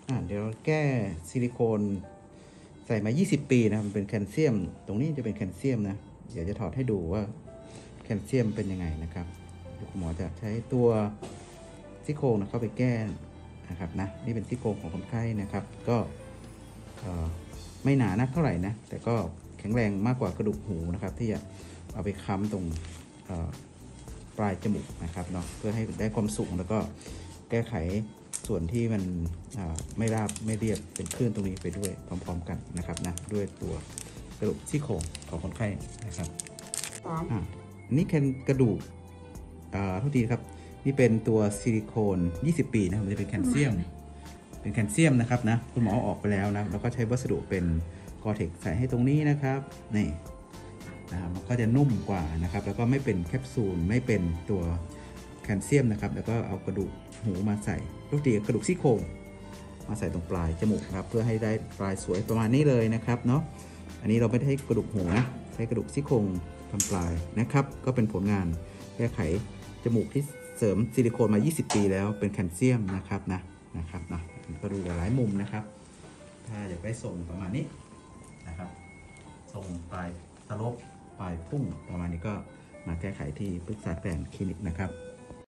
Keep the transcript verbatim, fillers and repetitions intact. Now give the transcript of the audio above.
อ่าเดี๋ยวแก้ซิลิโคนใส่มายี่สิบปีนะมันเป็นแคลเซียมตรงนี้จะเป็นแคลเซียมนะเดี๋ยวจะถอดให้ดูว่าแคลเซียมเป็นยังไงนะครับคุณหมอจะใช้ตัวซี่โครงนะเข้าไปแก้นะครับนะนี่เป็นซี่โครงของคนไข้นะครับก็ไม่หนานักเท่าไหร่นะแต่ก็แข็งแรงมากกว่ากระดูกหูนะครับที่จะเอาไปค้ำตรงปลายจมูกนะครับเนาะเพื่อให้ได้ความสูงแล้วก็แก้ไขส่วนที่มันไม่ราบไม่เรียบเป็นคลื่นตรงนี้ไปด้วยพร้อมๆกันนะครับนะด้วยตัวกระดูกซี่โครงของคนไข้นะครับอ่านี่แค่กระดูกอ่าทุกทีครับนี่เป็นตัวซิลิโคนยี่สิบปีนะมันจะเป็นแคลเซียมเป็นแคลเซียมนะครับนะคุณหมอออกไปแล้วนะแล้วก็ใช้วัสดุเป็นกอเทคใส่ให้ตรงนี้นะครับนี่นะครับมันก็จะนุ่มกว่านะครับแล้วก็ไม่เป็นแคปซูลไม่เป็นตัวแคลเซียมนะครับแล้วก็เอากระดูกหูมาใส่ทุกทีกระดูกซี่โครงมาใส่ตรงปลายจมูกนะครับเพื่อให้ได้ปลายสวยประมาณนี้เลยนะครับเนาะอันนี้เราไม่ได้ใช้กระดูกหูนะใช้กระดูกซี่โครงทำปลายนะครับก็เป็นผลงานแก้ไขจมูกที่เสริมซิลิโคนมายี่สิบปีแล้วเป็นแคลเซียมนะครับนะนะครับนะก็ดูหลายมุมนะครับถ้าอยากได้ทรงประมาณนี้นะครับทรงปลายตลบปลายพุ่งประมาณนี้ก็มาแก้ไขที่ปรึกษาแกรนคลินิกนะครับ